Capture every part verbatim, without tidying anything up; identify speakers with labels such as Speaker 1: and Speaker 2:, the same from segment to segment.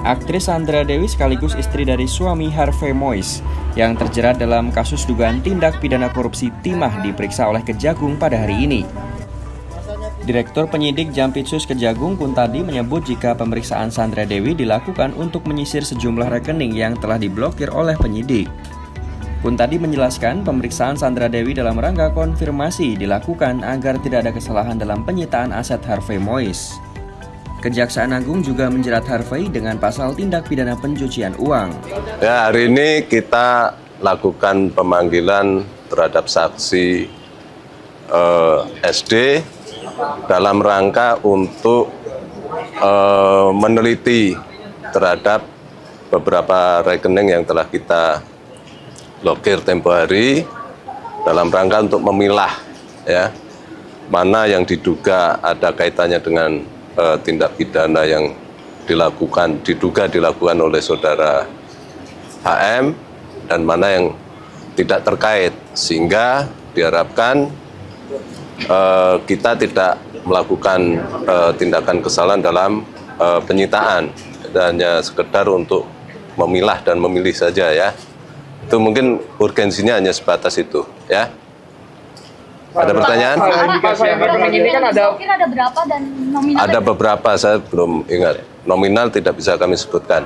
Speaker 1: Aktris Sandra Dewi sekaligus istri dari suami Harvey Moise yang terjerat dalam kasus dugaan tindak pidana korupsi timah diperiksa oleh Kejagung pada hari ini. Direktur Penyidik Jampitsus Kejagung Kuntadi menyebut jika pemeriksaan Sandra Dewi dilakukan untuk menyisir sejumlah rekening yang telah diblokir oleh penyidik. Kuntadi menjelaskan pemeriksaan Sandra Dewi dalam rangka konfirmasi dilakukan agar tidak ada kesalahan dalam penyitaan aset Harvey Moise. Kejaksaan Agung juga menjerat Harvey dengan pasal tindak pidana pencucian uang.
Speaker 2: Ya, hari ini kita lakukan pemanggilan terhadap saksi eh, S D dalam rangka untuk eh, meneliti terhadap beberapa rekening yang telah kita blokir tempo hari dalam rangka untuk memilah ya mana yang diduga ada kaitannya dengan Uh, tindak pidana yang dilakukan, diduga dilakukan oleh saudara H M dan mana yang tidak terkait, sehingga diharapkan uh, kita tidak melakukan uh, tindakan kesalahan dalam uh, penyitaan, hanya sekedar untuk memilah dan memilih saja ya. Itu mungkin urgensinya hanya sebatas itu ya. Ada pertanyaan?
Speaker 3: Ada ada berapa dan nominal?
Speaker 2: Ada beberapa, saya belum ingat. Nominal tidak bisa kami sebutkan.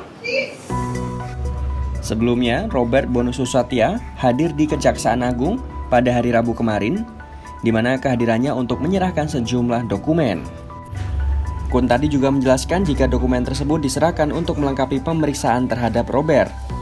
Speaker 1: Sebelumnya, Robert Bono Susatya hadir di Kejaksaan Agung pada hari Rabu kemarin, di mana kehadirannya untuk menyerahkan sejumlah dokumen. Kuntadi juga menjelaskan jika dokumen tersebut diserahkan untuk melengkapi pemeriksaan terhadap Robert.